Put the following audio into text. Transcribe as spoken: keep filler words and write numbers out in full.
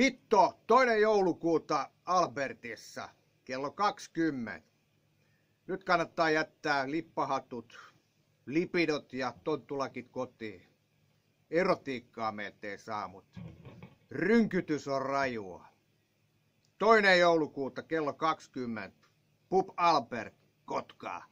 Hitto, toinen joulukuuta Albertissa, kello kaksikymmentä. Nyt kannattaa jättää lippahatut, lipidot ja tonttulakit kotiin. Erotiikkaa meiltä ei saa, mutta rynkytys on rajua. Toinen joulukuuta kello kaksikymmentä. Pub Albert, Kotka.